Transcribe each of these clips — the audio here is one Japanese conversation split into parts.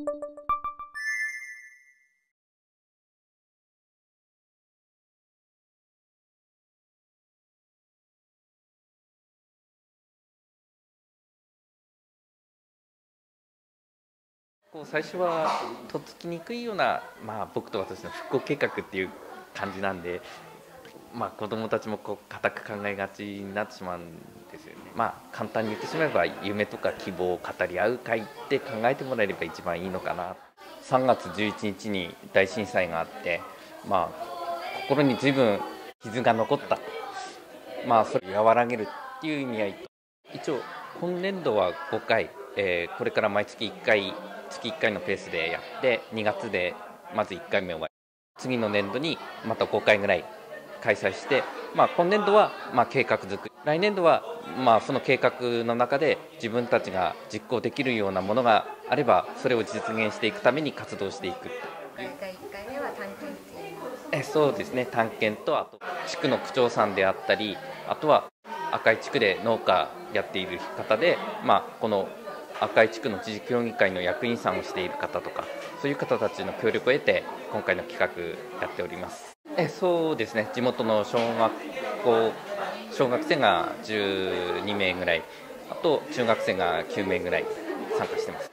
最初はとっつきにくいような、僕と私の復興計画っていう感じなんで、子どもたちも固く考えがちになってしまうんですよね。簡単に言ってしまえば夢とか希望を語り合う会って考えてもらえれば一番いいのかな。3月11日に大震災があって、心に随分傷が残った、それを和らげるっていう意味合いと、一応今年度は5回、これから毎月1回月1回のペースでやって2月でまず1回目終わり、次の年度にまた5回ぐらい開催して、今年度は計画作り、来年度はその計画の中で自分たちが実行できるようなものがあればそれを実現していくために活動していく。 第1回目は探検っていう。 そうですね、探検と、あと地区の区長さんであったり、あとは赤井地区で農家やっている方で、この赤井地区の自治協議会の役員さんをしている方とか、そういう方たちの協力を得て今回の企画やっております。そうですね、地元の小学生が12名ぐらい、あと中学生が9名ぐらい参加してます。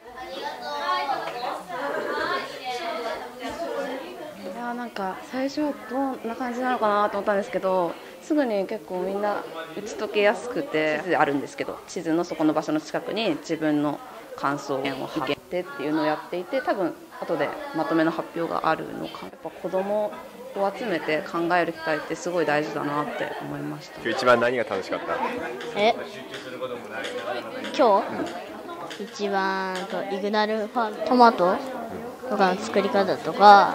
なんか最初はどんな感じなのかなと思ったんですけど、すぐに結構みんな打ち解けやすくて、地図あるんですけど、地図のそこの場所の近くに自分の感想を貼ってっていうのをやっていて、多分後でまとめの発表があるのか。やっぱ子供を集めて考える機会ってすごい大事だなって思いました。 一番何が楽しかった？ 今日、一番イグナルファートマトとかの作り方とか、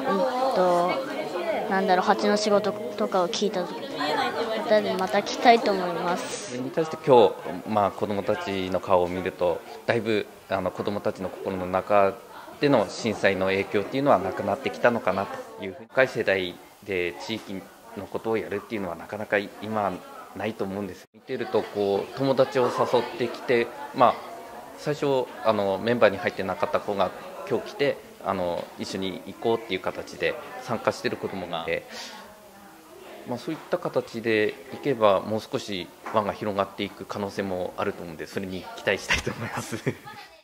蜂の仕事とかを聞いた時また来たいと思います。 それに対して今日、子どもたちの顔を見ると、だいぶ子どもたちの心の中での震災の影響っていうのはなくなってきたのかなというふうに、若い世代で地域のことをやるっていうのはなかなか今ないと思うんです。見てると友達を誘ってきて、最初メンバーに入ってなかった子が今日来て一緒に行こうっていう形で参加している子どもがいて、そういった形でいけばもう少し輪が広がっていく可能性もあると思うので、それに期待したいと思います。